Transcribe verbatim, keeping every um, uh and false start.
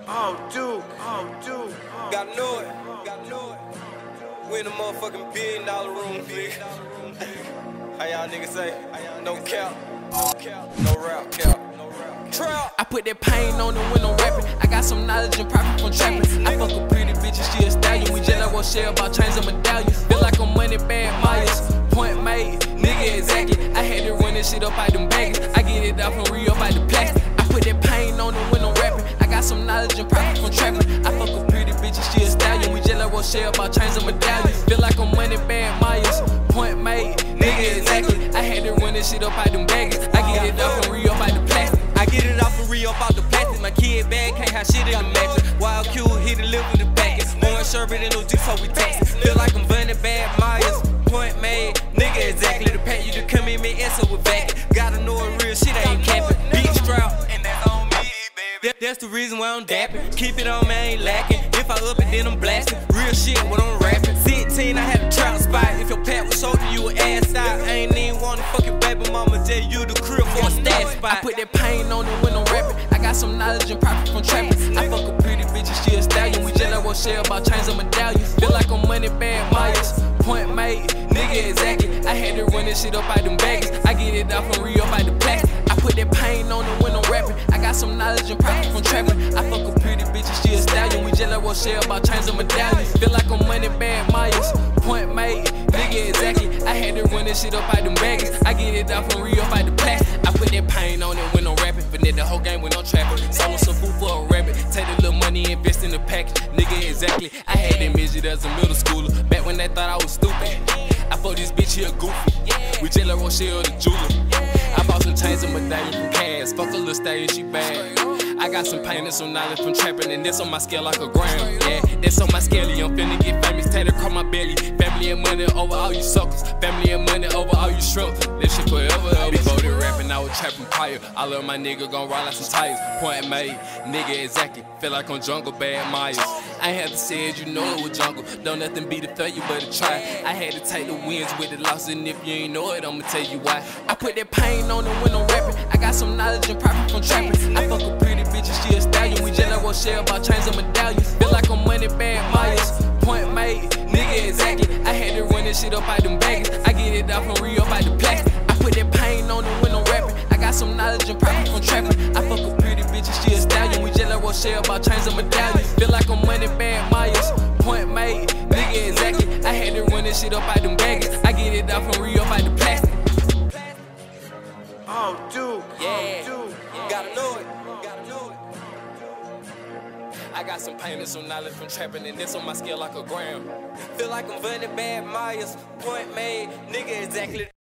Oh, dude. Oh, dude. Oh, gotta know it. Gotta know it. We in the motherfucking billion dollar room, nigga. How y'all niggas say? No cap. No rap cap. Trap. I put that pain on the when I'm rapping. I got some knowledge and profit from trapping. I fuck a pretty bitch and she a stallion. We just like what share about chains and medallions. Feel like I'm money bad Myers. Point made, nigga exactly. I had to run this shit up out them bags. I get it off and re-up out the plastic. I put that pain on the when I'm rapping. I got some knowledge and profit from trapping. I fuck a pretty bitch and she a stallion. We just like what share about chains and medallions. Feel like I'm money bad Myers. Point made, nigga exactly. I had to run this shit up out them bags. I get it off and re-up out the plastic. I get it off and re-up out the plastic. My kid bag can't have shit in the mattress. Wild Q, he deliver the package. Orange sherbet and no juice, so we tax it. Feel like I'm Vonnie bad Myers. Point made, nigga exactly. The pack you just come in me answer with back. Gotta know it real shit, I ain't capping. Big strap, and that's on me, baby. That, that's the reason why I'm dapping. Keep it on me, I ain't lacking. If I up it, then I'm blasting. Real shit when I'm rapping. sixteen, I had a trap spot. If your pack was shoulder, you an ass out. I ain't even want to fucking baby mama tell you the crib for a stash spot. I put that pain on it when I'm rapping. I got some knowledge and profit from trapping. I fuck a pretty bitch and she a stallion. We just like what share about chains and medallions. Feel like I'm money bad Myers. Point made, nigga exactly. I had to run this shit up out them bags. I get it off and re-up out the plastic. I put that pain on it when I'm rapping. I got some knowledge and profit from trapping. I fuck a pretty bitch and she a stallion. We just like what share about chains and medallions. Feel like I'm money bad Myers. Point made, nigga exactly. I had to run this shit up out them bags. I get it off and re-up out the plastic. I put that pain on it when I'm rapping. Finette the whole game when I'm trapping. Selling some food for a rabbit. Take the little money, invest in the package. Nigga exactly. I had that midget as a middle schooler. Back when they thought I was stupid. I fuck this bitch here goofy. We just like Rochelle the jeweler. I bought some chains and medallion from Cass. Fuck a little stallion, she bad. I got some pain and some knowledge from trapping, and this on my scale like a gram. Yeah, this on my scale, I'm finna get famous, tatted across my belly. Family and money over all you suckers. Family and money over all you shrimps. This shit forever, I'll be voted rapping, I was trapping prior. I love my nigga, gon' ride like some tires. Point made, nigga exactly. Feel like I'm jungle bad Myers. I ain't have to say it, you know it was jungle. Don't nothing beat the failure but a try. I had to take the wins with the loss, and if you ain't know it, I'ma tell you why. I put that pain on it when I'm rapping. I got some knowledge and profit from trapping. I fuck a pretty bitch and she a stallion. We just like what share about chains and medallions. Feel like I'm money bad Myers. Point made, nigga exactly. I had to run this shit up out them bags. I get it off and re-up out the plastic. I put that pain on it when I'm rapping. I got some knowledge and profit from trapping. I fuck a pretty bitch and she a stallion. We just like what share about chains and medallions. Feel like I'm money bad Myers. Point made, nigga exactly. I had to run this shit up out them bags. I get it off and re-up out the plastic. oh, dude. Yeah, Oh, dude. gotta know it. Gotta know it. I got some pain and some knowledge from trapping, and this on my scale like a gram. Feel like I'm Vonnie bad Myers. Point made, nigga exactly.